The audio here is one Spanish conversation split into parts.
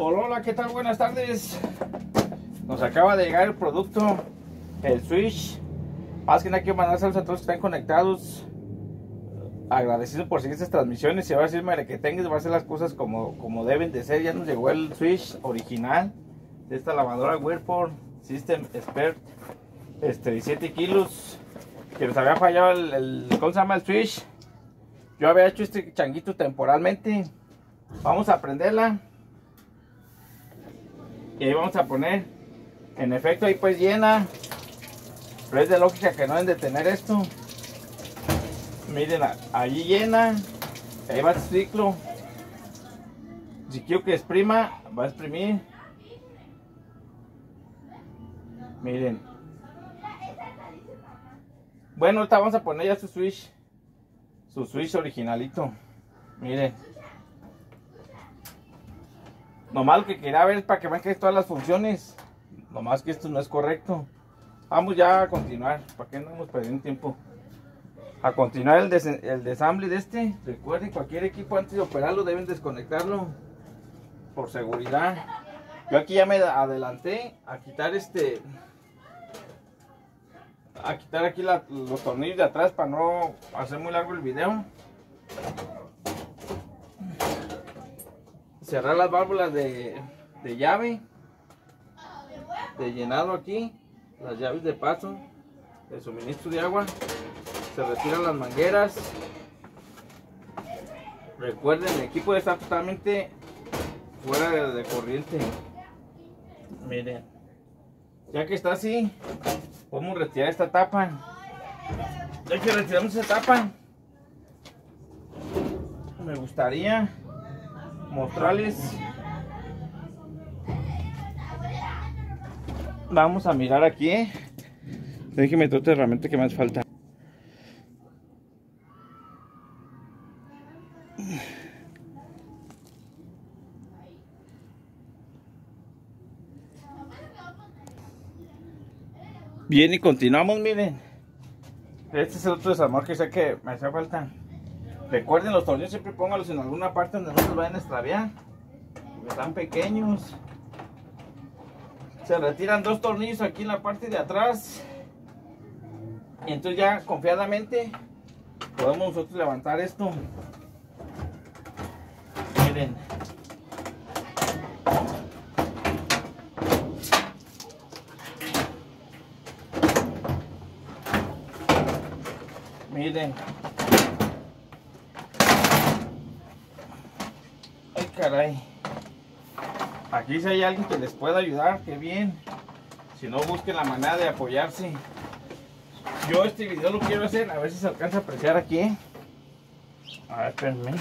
Hola, hola, ¿qué tal? Buenas tardes. Nos acaba de llegar el producto, el Switch. Más que nada quiero mandar saludos a todos que están conectados. Agradecido por seguir estas transmisiones. Y ahora sí, que tengas, va a hacer las cosas como deben de ser. Ya nos llegó el Switch original de esta lavadora Whirlpool System Expert, 17 kilos. Que nos había fallado ¿cómo se llama? El Switch. Yo había hecho este changuito temporalmente. Vamos a prenderla. Y ahí vamos a poner. En efecto, ahí pues llena. Pero es de lógica que no deben de tener esto. Miren, allí llena. Ahí va el ciclo. Si quiero que exprima, va a exprimir. Miren. Bueno, ahorita vamos a poner ya su switch. Su switch originalito. Miren. Nomás lo que quería ver es para que vean que todas las funciones. Nomás que esto no es correcto. Vamos ya a continuar. ¿Para qué no nos perdemos tiempo? A continuar el desamble de este. Recuerden, cualquier equipo antes de operarlo deben desconectarlo. Por seguridad. Yo aquí ya me adelanté a quitar a quitar aquí los tornillos de atrás para no hacer muy largo el video. Cerrar las válvulas de llave, de llenado aquí, las llaves de paso, de suministro de agua. Se retiran las mangueras. Recuerden, el equipo debe estar totalmente fuera de corriente. Miren, ya que está así, podemos retirar esta tapa. Ya que retiramos esta tapa, me gustaría mostrarles. Vamos a mirar aquí. Déjenme otra herramienta que me hace falta. Bien, y continuamos, miren. Este es el otro desarmador que sé que me hacía falta. Recuerden, los tornillos siempre póngalos en alguna parte donde no se vayan a extraviar. Están pequeños. Se retiran dos tornillos aquí en la parte de atrás. Y entonces ya confiadamente podemos nosotros levantar esto. Miren. Miren. Ay, caray. Aquí si hay alguien que les pueda ayudar, qué bien. Si no, busquen la manera de apoyarse. Yo este video lo quiero hacer, a ver si se alcanza a apreciar aquí. A ver, espérenme.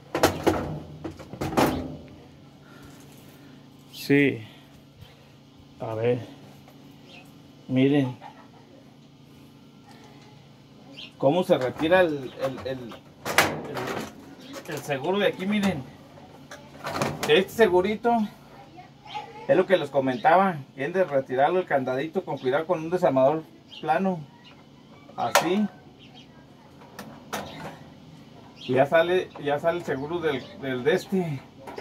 Sí. A ver. Miren. Cómo se retira el seguro de aquí, miren. Este segurito es lo que les comentaba. Tienen de retirarlo el candadito con cuidado con un desarmador plano. Así. Y ya sale el seguro del de este.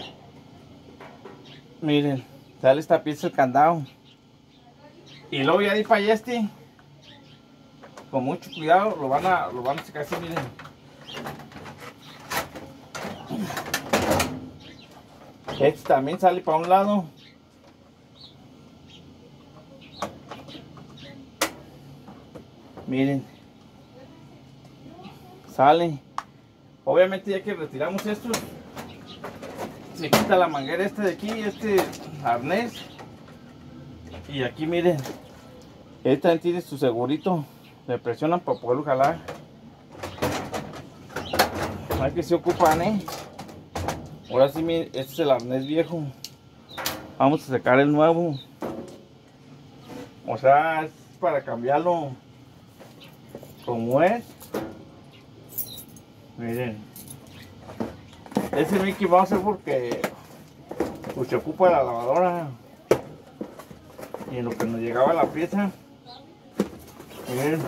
Miren, sale esta pieza del candado. Y luego ya de ahí para allá con mucho cuidado lo van a sacar así, miren. Este también sale para un lado. Miren. Sale. Obviamente ya que retiramos esto, se quita la manguera de aquí, este arnés. Y aquí miren. Este también tiene su segurito. Le presionan para poderlo jalar. Hay que se ocupan, Ahora sí, miren, este es el arnés viejo. Vamos a sacar el nuevo. O sea, es para cambiarlo como es. Miren. Ese Mickey va a ser porque pues, se ocupa la lavadora. Y en lo que nos llegaba la pieza. Miren.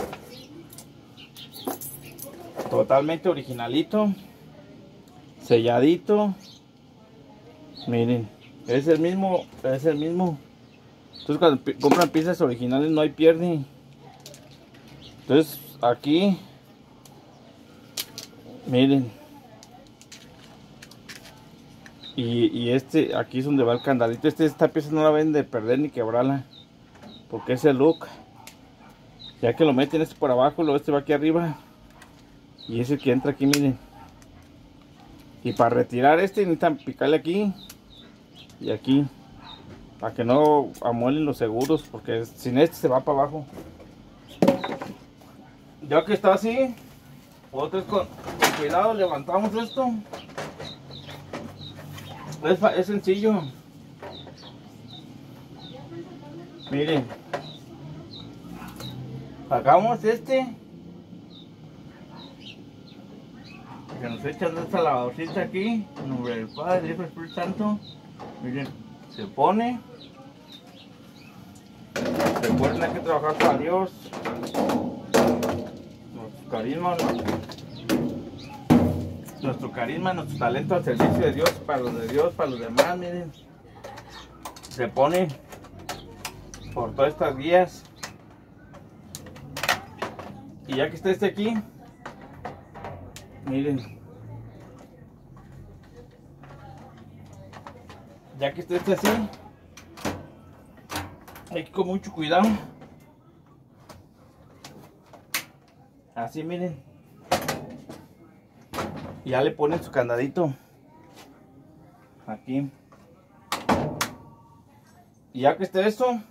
Totalmente originalito. Selladito. Miren. Es el mismo. Entonces cuando compran piezas originales no hay pierde. Entonces aquí, miren. Y este, aquí es donde va el candadito. Esta pieza no la ven de perder ni quebrarla, porque es el look. Ya que lo meten este por abajo, luego este va aquí arriba. Y es el que entra aquí, miren. Y para retirar este necesitan picarle aquí y aquí, para que no amuelen los seguros, porque sin este se va para abajo. Ya que está así, otros con cuidado levantamos esto. Es sencillo. Miren, sacamos este, que nos echan esta lavadorcita aquí, en nombre del Padre, del Hijo y del Espíritu Santo. Miren, se pone. Recuerden, hay que trabajar para Dios. Nuestro carisma, nuestro talento al servicio de Dios, para los demás, miren. Se pone por todas estas guías. Y ya que está este aquí, miren. Ya que está este así, hay que con mucho cuidado. Así, miren. Y ya le ponen su candadito aquí. Y ya que esté esto,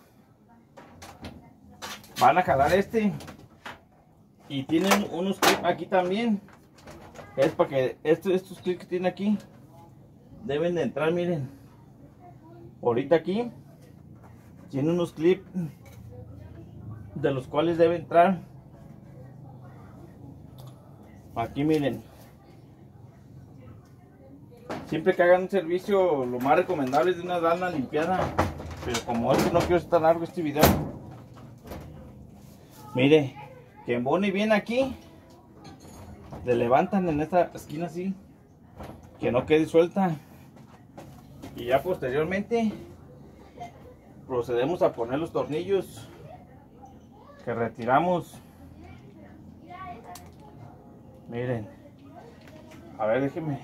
van a jalar este. Y tienen unos clips aquí también. Es para que estos clips que tienen aquí deben de entrar, miren. Ahorita aquí tiene unos clips de los cuales debe entrar. Aquí, miren. Siempre que hagan un servicio, lo más recomendable es de una lana limpiada. Pero como es que no quiero estar largo este video, mire, que embone bien aquí. Le levantan en esta esquina así, que no quede suelta. Y ya posteriormente procedemos a poner los tornillos que retiramos. Miren, a ver, déjenme.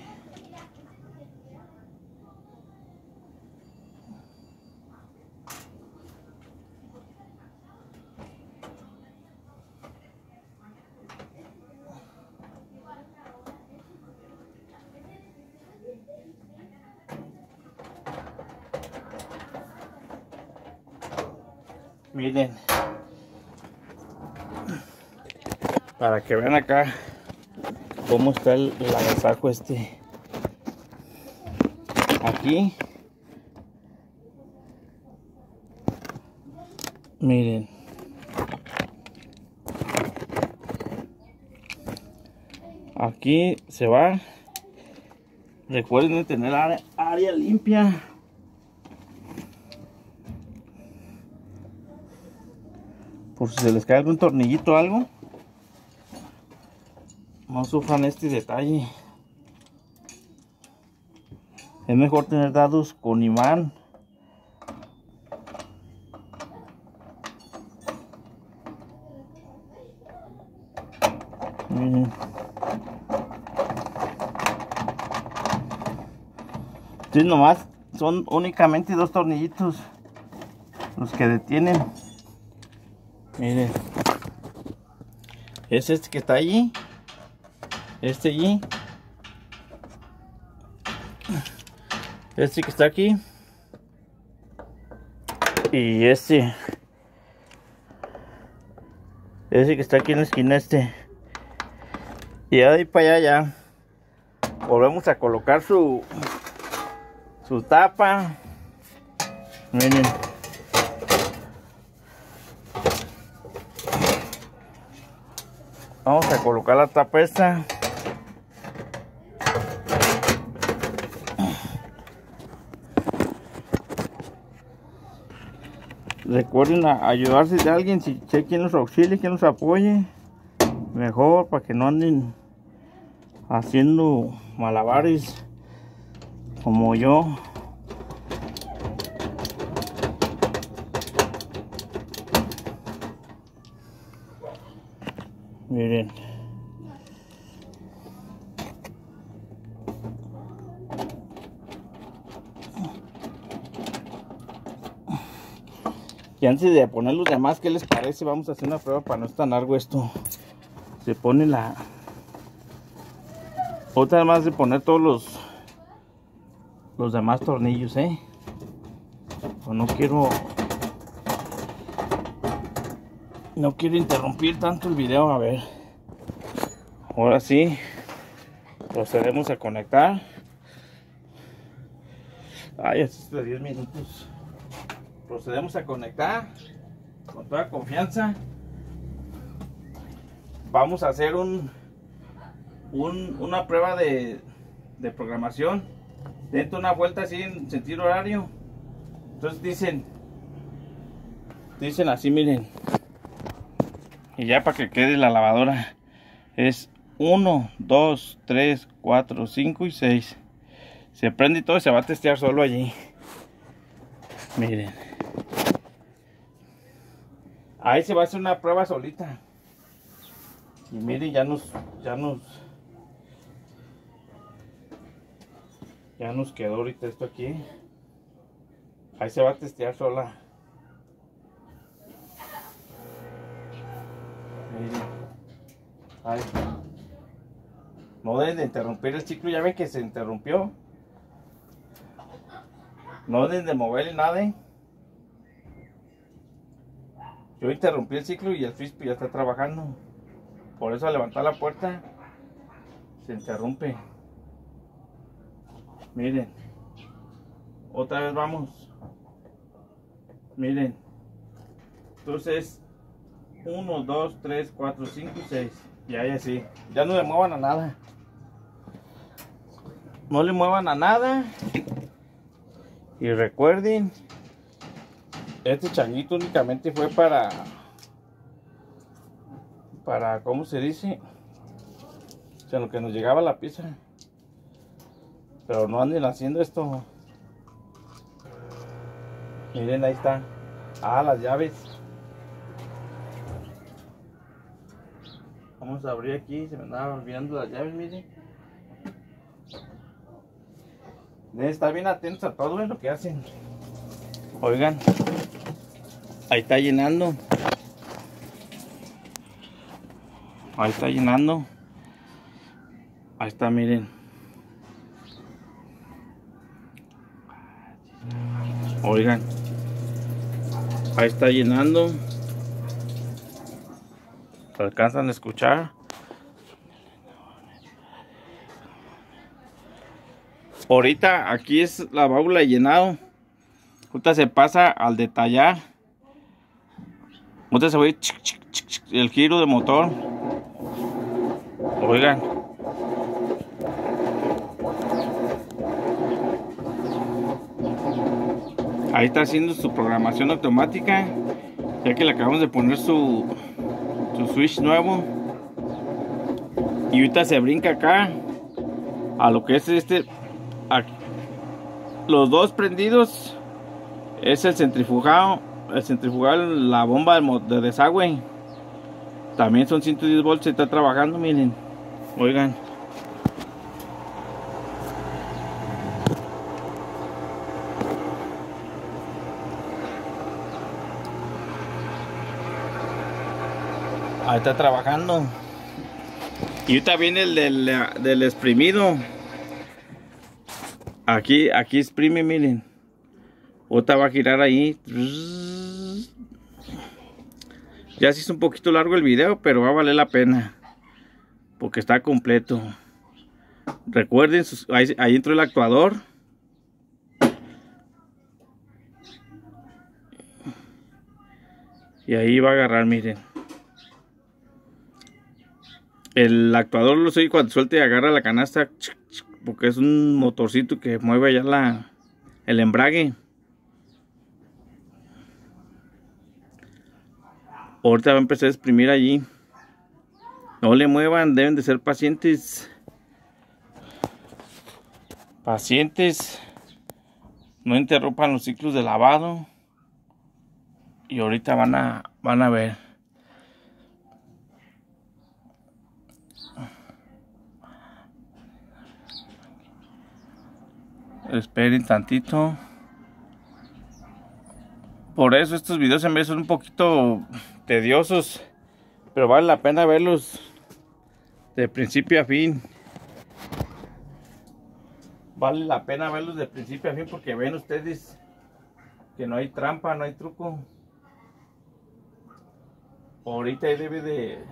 Miren, para que vean acá cómo está el agasajo este. Aquí, miren, aquí se va. Recuerden tener área limpia. Por si se les cae algún tornillito o algo, no sufran este detalle. Es mejor tener dados con imán. Miren. Entonces nomás son únicamente dos tornillitos los que detienen. Miren, es este que está allí, este allí, este que está aquí y este que está aquí en la esquina y de ahí para allá ya volvemos a colocar su tapa. Miren. Vamos a colocar la tapa esta. Recuerden ayudarse de alguien, si hay quien los auxilie, quien los apoye. Mejor para que no anden haciendo malabares como yo. Miren. Y antes de poner los demás, ¿qué les parece? Vamos a hacer una prueba para no estar tan largo esto. Se pone la... Otra más de poner todos los demás tornillos, Pues no quiero interrumpir tanto el video. A ver. Ahora sí. Procedemos a conectar. Ay, así de 10 minutos. Procedemos a conectar con toda confianza. Vamos a hacer una prueba de programación dentro de una vuelta así en sentido horario. Entonces dicen así, miren, y ya para que quede la lavadora es 1, 2, 3, 4, 5 y 6. Se prende y todo y se va a testear solo allí. Miren, ahí se va a hacer una prueba solita. Y miren, ya nos quedó ahorita esto aquí. Ahí se va a testear sola. Miren. Ahí. No deben de interrumpir el ciclo. Ya ven que se interrumpió. No deben de moverle nada. Yo interrumpí el ciclo y el switch ya está trabajando. Por eso al levantar la puerta se interrumpe. Miren. Otra vez vamos. Miren. Entonces 1, 2, 3, 4, 5 y 6. Y ahí así. Ya no le muevan a nada. No le muevan a nada. Y recuerden, este changuito únicamente fue para ¿cómo se dice? O sea, lo que nos llegaba la pieza. Pero no anden haciendo esto. Miren, ahí está. Ah, las llaves. Vamos a abrir aquí. Se me andaba olvidando las llaves, miren. Deben estar bien atentos a todo lo que hacen. Oigan. Ahí está llenando. Ahí está llenando. Ahí está, miren. Oigan. Ahí está llenando. ¿Se alcanzan a escuchar? Ahorita aquí es la válvula de llenado. Ahorita se pasa al detallar. Ahorita se va a ir el giro de motor. Oigan. Ahí está haciendo su programación automática. Ya que le acabamos de poner su switch nuevo. Y ahorita se brinca acá a lo que es aquí. Los dos prendidos es el centrifugal, la bomba de desagüe. También son 110 volts, se está trabajando, miren. Oigan. Ahí está trabajando. Y ahorita viene el del exprimido. Aquí exprime, miren. Ahorita va a girar ahí. Ya se hizo un poquito largo el video, pero va a valer la pena. Porque está completo. Recuerden, ahí entró el actuador. Y ahí va a agarrar, miren. El actuador lo sigue cuando suelte y agarra la canasta. Porque es un motorcito que mueve ya el embrague. Ahorita va a empezar a exprimir allí. No le muevan, deben de ser pacientes. Pacientes. No interrumpan los ciclos de lavado. Y ahorita van a ver. Esperen tantito. Por eso estos videos en vez son un poquito tediosos, pero vale la pena verlos de principio a fin. Vale la pena verlos de principio a fin porque ven ustedes que no hay trampa, no hay truco. Ahorita ahí debe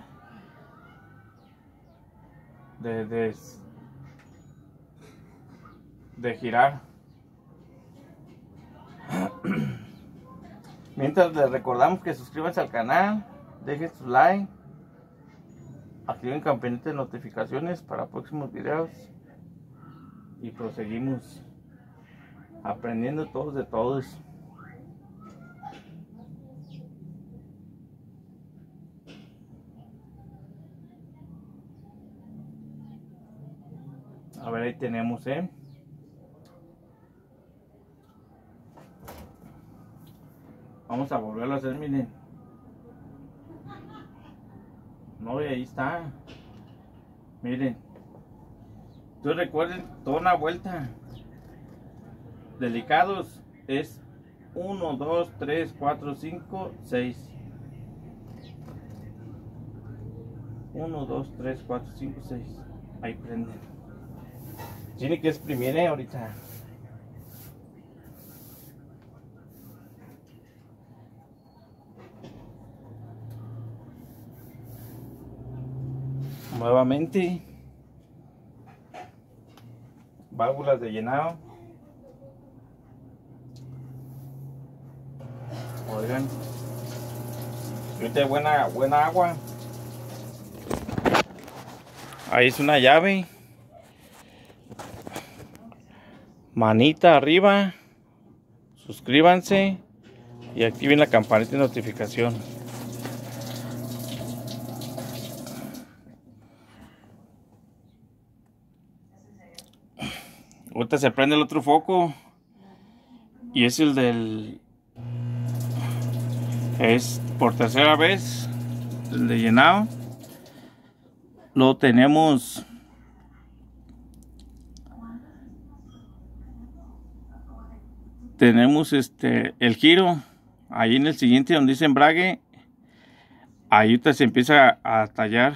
de girar. Mientras les recordamos que suscríbanse al canal, dejen su like, activen campanita de notificaciones para próximos videos y proseguimos aprendiendo todos de todos. A ver, ahí tenemos, vamos a volverlo a hacer, miren. No, y ahí está. Miren. Entonces recuerden, toda una vuelta. Delicados es 1, 2, 3, 4, 5, 6. 1, 2, 3, 4, 5, 6. Ahí prenden. Tiene que exprimir ahorita. Nuevamente. Válvulas de llenado. Oigan. Ahorita buena agua. Ahí es una llave. Manita arriba. Suscríbanse. Y activen la campanita de notificación. Ahorita se prende el otro foco. Y es el del... Es por tercera vez. El de llenado. Lo tenemos... Tenemos el giro. Ahí en el siguiente donde dice embrague. Ahí ahorita se empieza a tallar.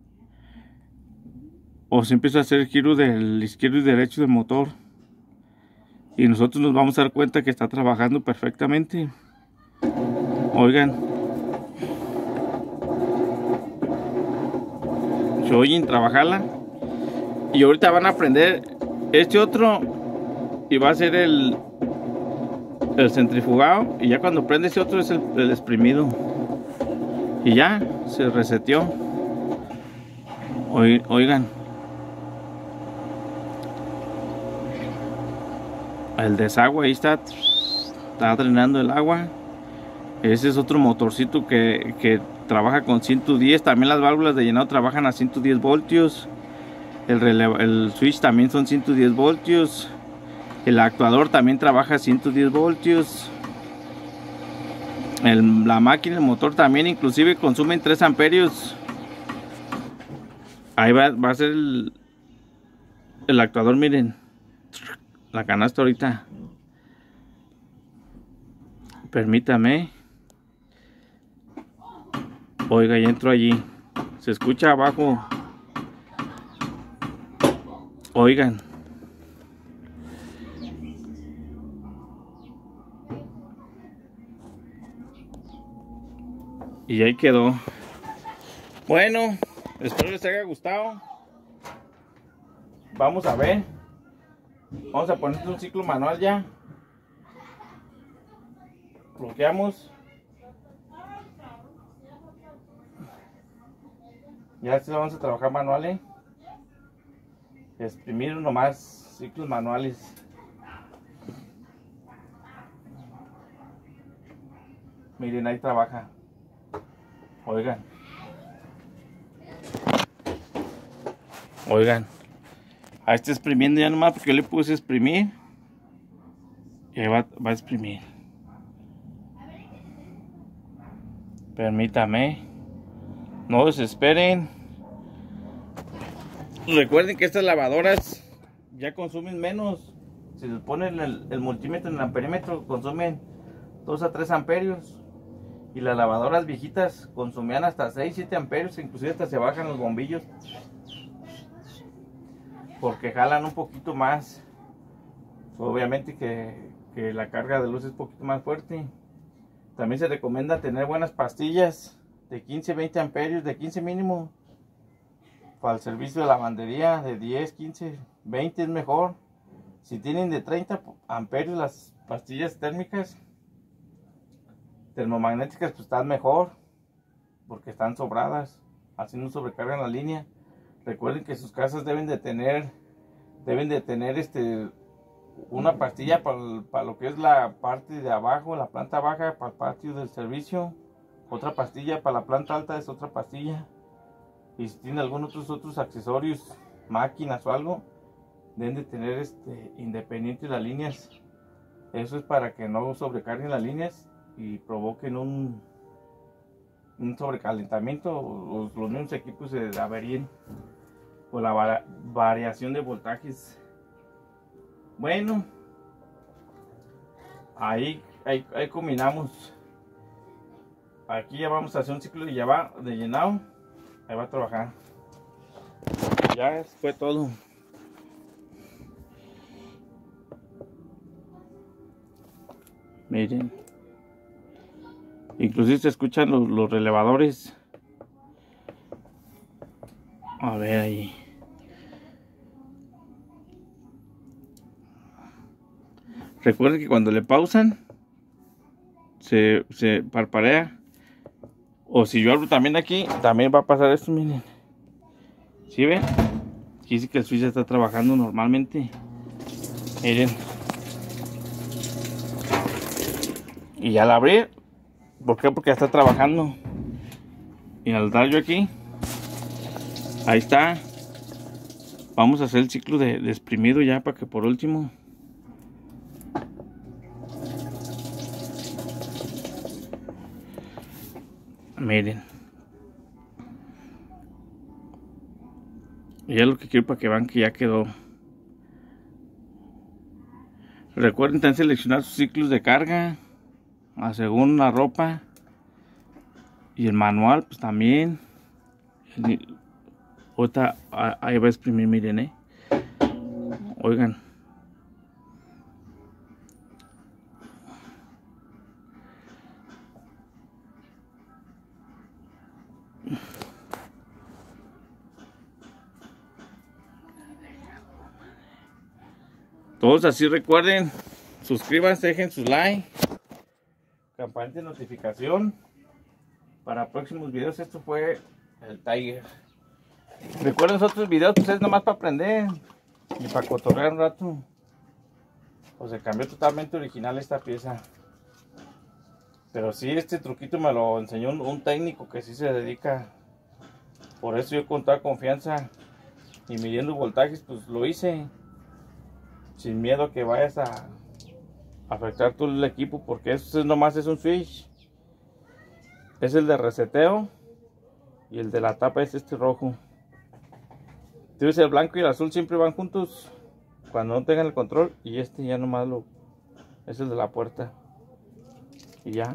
O se empieza a hacer el giro del izquierdo y derecho del motor. Y nosotros nos vamos a dar cuenta que está trabajando perfectamente. Oigan. Se oyen trabajarla. Y ahorita van a aprender este otro. Y va a ser el centrifugado. Y ya cuando prende ese otro es el exprimido. Y ya se reseteó. Oigan. El desagüe ahí está drenando el agua. Ese es otro motorcito que trabaja con 110. También las válvulas de llenado trabajan a 110 voltios. El switch también son 110 voltios. El actuador también trabaja a 110 voltios. La máquina, el motor también inclusive consumen 3 amperios. Ahí va a ser el actuador, miren. La canasta ahorita. Permítame. Oiga, ya entro allí. Se escucha abajo. Oigan. Y ahí quedó. Bueno, espero les haya gustado. Vamos a ver. Vamos a poner un ciclo manual ya. Bloqueamos. Ya lo vamos a trabajar manual. Exprimir nomás ciclos manuales. Miren, ahí trabaja. Oigan. Oigan. Ahí está exprimiendo ya nomás porque yo le puse exprimir. Y ahí va a exprimir. Permítame. No desesperen. Recuerden que estas lavadoras ya consumen menos. Si les ponen el multímetro en el amperímetro, consumen 2 a 3 amperios. Y las lavadoras viejitas consumían hasta 6, 7 amperios, inclusive hasta se bajan los bombillos. Porque jalan un poquito más. Obviamente que la carga de luz es un poquito más fuerte. También se recomienda tener buenas pastillas de 15, 20 amperios, de 15 mínimo. Para el servicio de lavandería, de 10, 15, 20 es mejor. Si tienen de 30 amperios las pastillas térmicas, termomagnéticas, pues están mejor. Porque están sobradas, así no sobrecargan la línea. Recuerden que sus casas deben de tener una pastilla para lo que es la parte de abajo, la planta baja, para el patio del servicio. Otra pastilla para la planta alta es otra pastilla. Y si tiene algunos otros accesorios, máquinas o algo, deben de tener independientes las líneas. Eso es para que no sobrecarguen las líneas y provoquen un sobrecalentamiento o los mismos equipos se averíen por la variación de voltajes. Bueno, ahí combinamos. Aquí ya vamos a hacer un ciclo de llenado. Ahí va a trabajar. Ya fue todo. Miren, inclusive se escuchan los relevadores. A ver ahí. Recuerden que cuando le pausan se parpadea. O si yo abro también aquí, también va a pasar esto, miren. ¿Sí ven? Aquí sí que el switch ya está trabajando normalmente. Miren. Y al abrir, ¿por qué? Porque ya está trabajando. Y al dar yo aquí, ahí está. Vamos a hacer el ciclo de exprimido ya para que por último. Miren. Y es lo que quiero para que vean que ya quedó. Recuerden también seleccionar sus ciclos de carga según la ropa. Y el manual pues también. Ahorita ahí va a exprimir, miren, oigan. Todos así recuerden, suscríbanse, dejen su like, campanita de notificación para próximos videos. Esto fue el Tiger. Recuerden los otros videos, pues es nomás para aprender y para cotorrear un rato. Pues se cambió totalmente original esta pieza. Pero sí, este truquito me lo enseñó un técnico que sí se dedica. Por eso yo con toda confianza y midiendo voltajes, pues lo hice. Sin miedo a que vayas a afectar todo el equipo, porque eso nomás es un switch. Es el de reseteo y el de la tapa es este rojo. Entonces el blanco y el azul siempre van juntos cuando no tengan el control, y este ya nomás es el de la puerta. Y ya.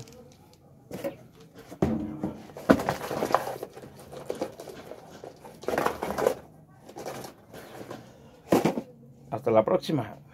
Hasta la próxima.